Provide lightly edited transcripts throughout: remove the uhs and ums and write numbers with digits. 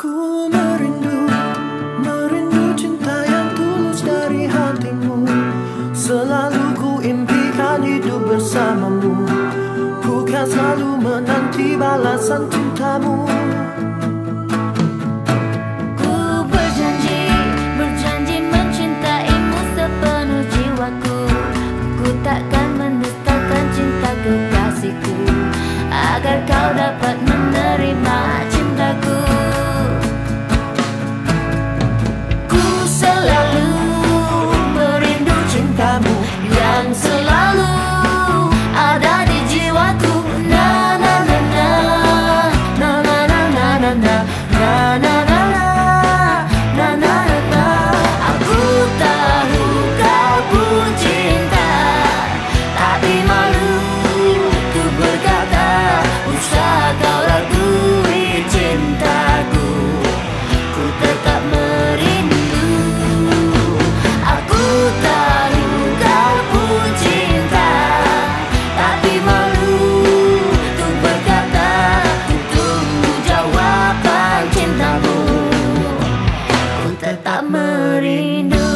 Ku merindu, merindu cinta yang tulus dari hatimu. Selalu ku impikan hidup bersamamu. Ku kan selalu menanti balasan cintamu. Ku berjanji, berjanji mencintaimu sepenuh jiwaku. Ku takkan mendustakan cinta kekasihku, agar kau dapat menerima cintaku. Ku selalu merindu cintamu yang selalu ada di jiwaku. Na na na na, na na na na na na, na na na na, na na na na. Aku tahu kau pun cinta, tapi malu untuk berkata. Usah kau ragui cintaku, ku tetap merindu. Aku tahu kau pun cinta, tapi malu untuk berkata. Ku tunggu jawaban cintamu, ku tetap merindu.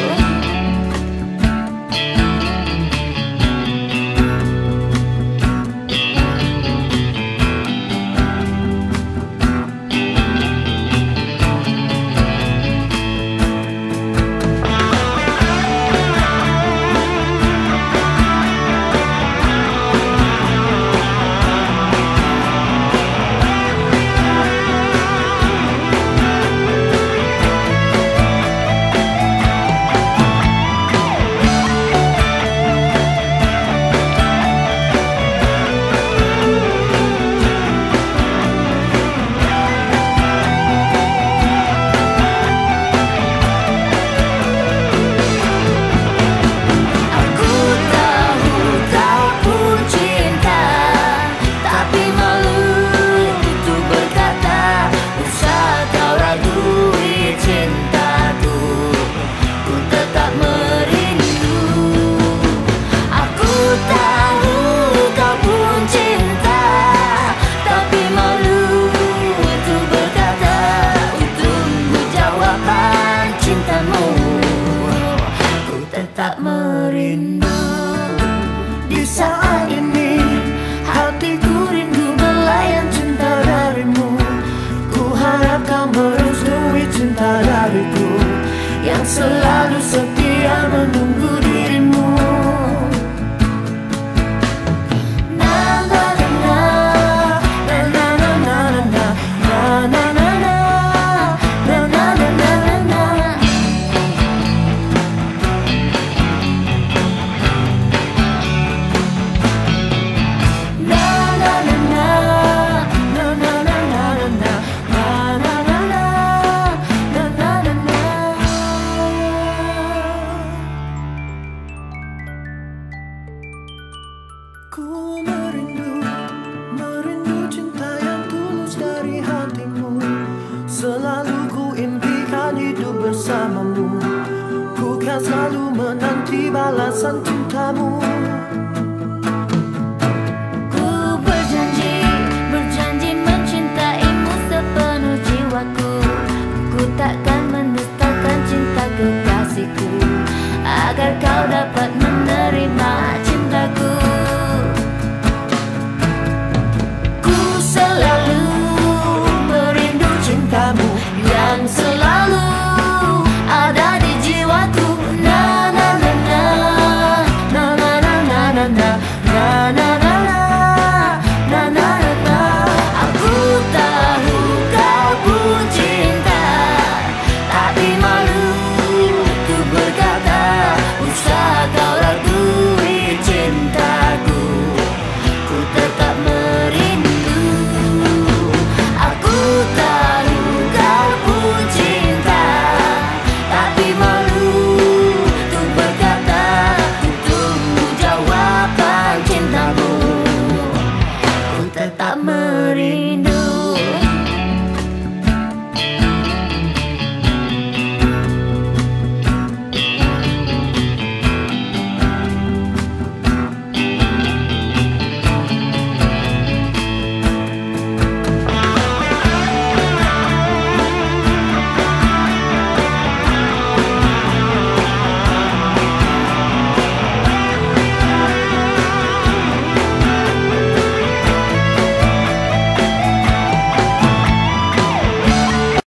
Tak merindu. Di saat ini hatiku rindu belayan cinta darimu. Ku harap kau merestui cinta dariku, yang selalu setia menunggu dirimu. Na na na na, na na na na na, na na na na, na na na na na. Ku merindu, merindu cinta yang tulus dari hatimu. Selalu ku impikan hidup bersamamu. Ku kan selalu menanti balasan cintamu.